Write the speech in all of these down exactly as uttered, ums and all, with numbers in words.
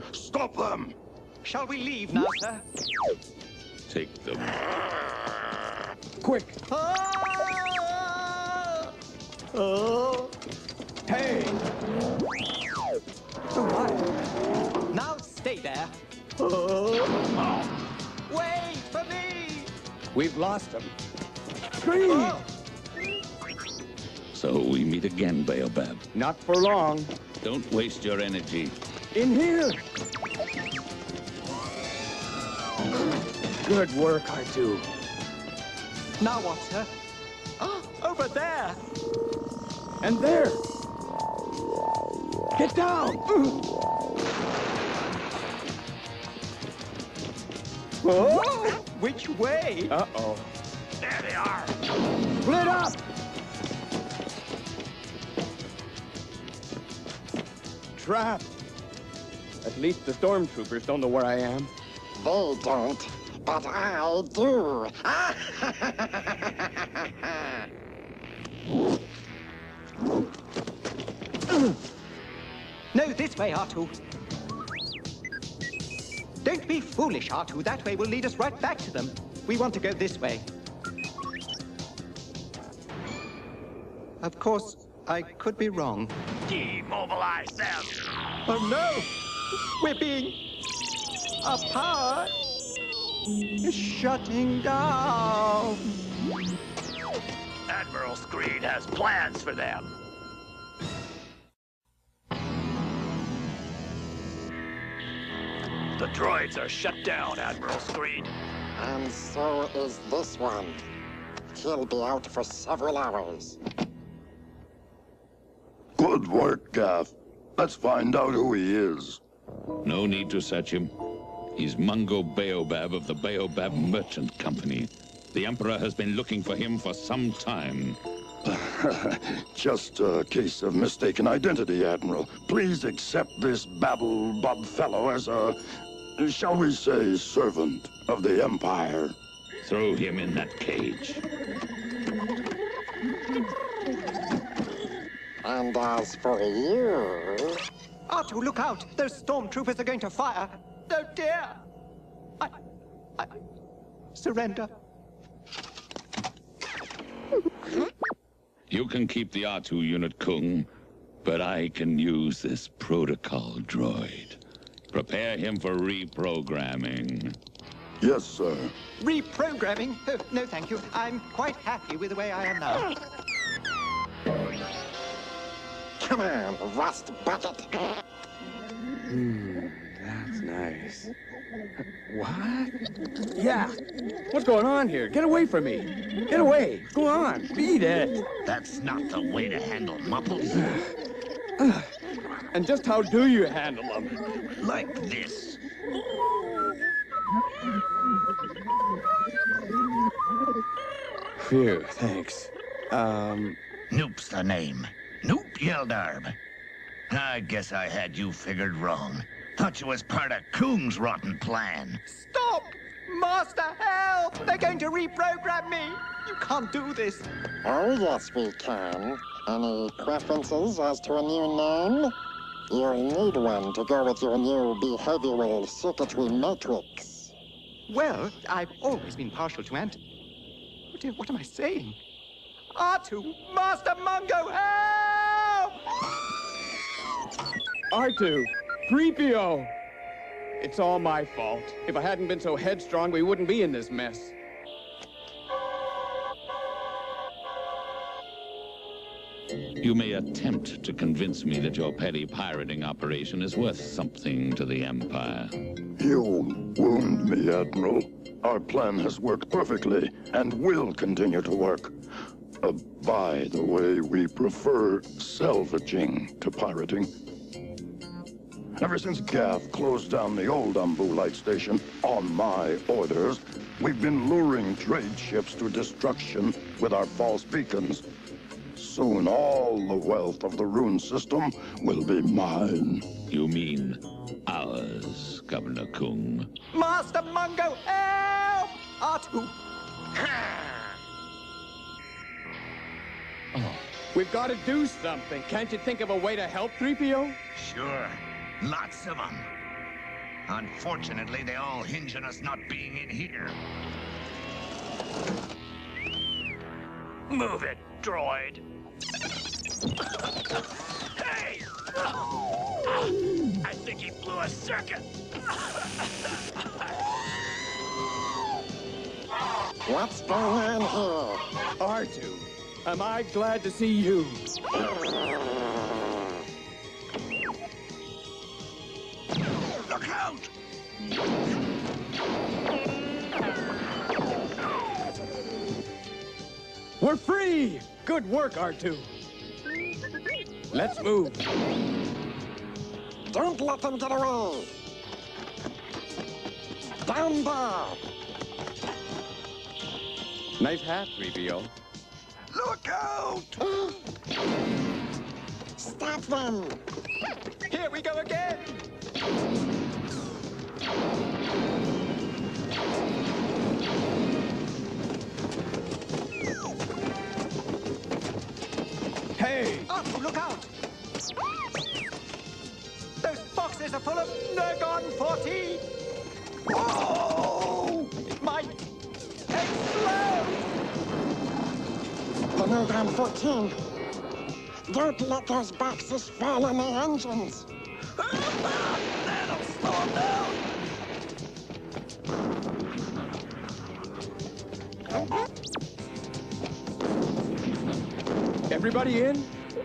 Stop them! Shall we leave now, sir? Take them. Quick! Ah! Oh! Hey! Oh, my. Now stay there. Oh! Wait for me! We've lost him. Scream! Oh! So we meet again, Baobab. Not for long. Don't waste your energy. In here! Good work, R two. Now what, sir? Oh, over there! And there! Get down! Oh! Which way? Uh-oh. There they are! Split up! Trapped. At least the stormtroopers don't know where I am. They don't, but I do. No, this way, R two. Don't be foolish, R two. That way will lead us right back to them. We want to go this way. Of course, I could be wrong. Demobilize them! Oh, no! We're being... Our power is shutting down. Admiral Screed has plans for them. The droids are shut down, Admiral Screed. And so is this one. He'll be out for several hours. Good work, Gaff. Let's find out who he is. No need to search him. He's Mungo Baobab of the Baobab Merchant Company. The Emperor has been looking for him for some time. Just a case of mistaken identity, Admiral. Please accept this babble-bub fellow as a, shall we say, servant of the Empire. Throw him in that cage. And as for you... R two, look out! Those stormtroopers are going to fire! Oh, dear! I... I... Surrender. You can keep the R two unit, Kung, but I can use this protocol droid. Prepare him for reprogramming. Yes, sir. Reprogramming? Oh, no, thank you. I'm quite happy with the way I am now. Come on, rust bucket. Hmm, that's nice. What? Yeah. What's going on here? Get away from me. Get away. Go on. Beat it. That's not the way to handle mupples. And just how do you handle them? Like this. Phew, thanks. Um... Noop's the name. Noop Yeldarb. I guess I had you figured wrong. Thought you was part of Kung's rotten plan. Stop! Master, help! They're going to reprogram me! You can't do this. Oh, yes, we can. Any preferences as to a new name? You'll need one to go with your new behavioral circuitry matrix. Well, I've always been partial to Ant. Oh dear, what am I saying? R two, Master Mungo, help! R two, three P O. It's all my fault. If I hadn't been so headstrong, we wouldn't be in this mess. You may attempt to convince me that your petty pirating operation is worth something to the Empire. You wound me, Admiral. Our plan has worked perfectly and will continue to work. Uh, by the way, we prefer salvaging to pirating. Ever since Gaff closed down the old Umbu Light Station on my orders, we've been luring trade ships to destruction with our false beacons. Soon all the wealth of the rune system will be mine. You mean ours, Governor Kung. Master Mungo, help! R two. Oh, we've got to do something. Can't you think of a way to help three P O? Sure. Lots of them. Unfortunately, they all hinge on us not being in here. Move it, droid. Hey! I think he blew a circuit. What's going on here? R two, am I glad to see you? Look out! We're free! Good work, R two. Let's move. Don't let them get away. Down there. Nice hat, three P O. Look out! Stop them. Here we go again! Hey! Artu, look out! Those boxes are full of Nergon fourteen! Oh! It might explode! The Nergon fourteen. Don't let those boxes fall on the engines. That'll slow him down. Everybody in?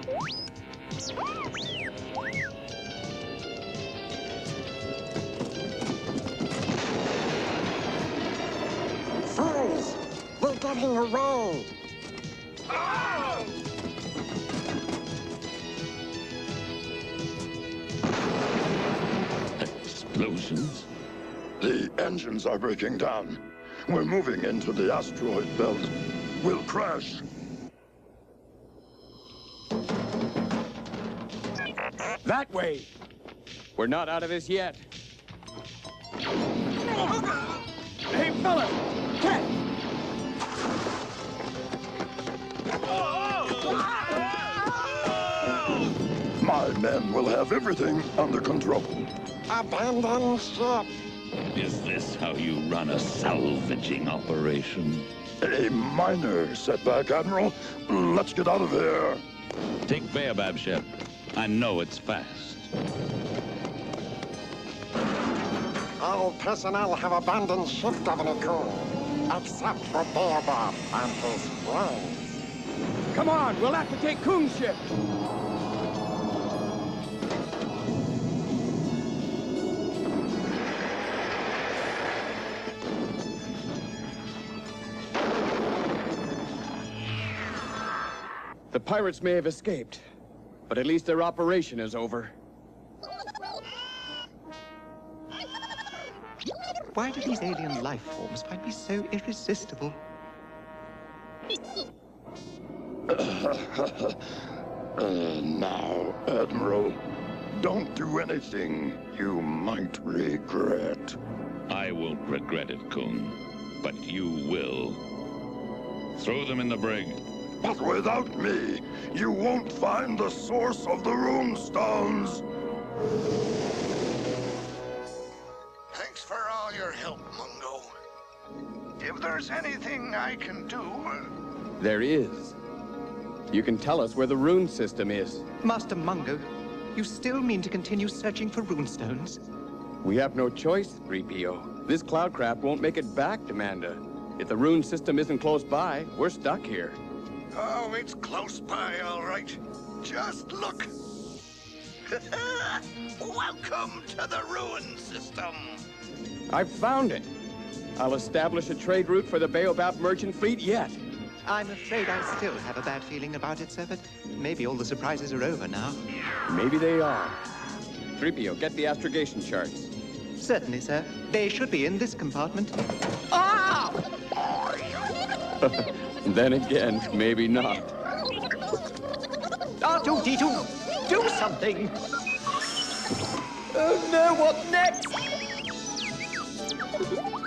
Fools! We're getting away. Explosions? The engines are breaking down. We're moving into the asteroid belt. We'll crash. That way. We're not out of this yet. Hey, fella! Cat! My men will have everything under control. Abandon ship. Is this how you run a salvaging operation? A minor setback, Admiral. Let's get out of here. Take Baobab ship. I know it's fast. All personnel have abandoned ship, Governor Coon. Except for Baobab and his friends. Come on, we'll have to take Coon's ship. The pirates may have escaped, but at least their operation is over. Why do these alien life forms find me so irresistible? uh, now, Admiral, don't do anything you might regret. I won't regret it, Coon. But you will. Throw them in the brig. But without me, you won't find the source of the runestones. Thanks for all your help, Mungo. If there's anything I can do... There is. You can tell us where the rune system is. Master Mungo, you still mean to continue searching for runestones? We have no choice, three P O. This cloudcraft won't make it back to Manda. If the rune system isn't close by, we're stuck here. Oh, it's close by, all right. Just look. Welcome to the ruin system. I've found it. I'll establish a trade route for the Baobab merchant fleet yet. I'm afraid I still have a bad feeling about it, sir, but maybe all the surprises are over now. Maybe they are. three P O, get the astrogation charts. Certainly, sir. They should be in this compartment. Ah! Then again, maybe not. R two D two, do something! Oh no, what next?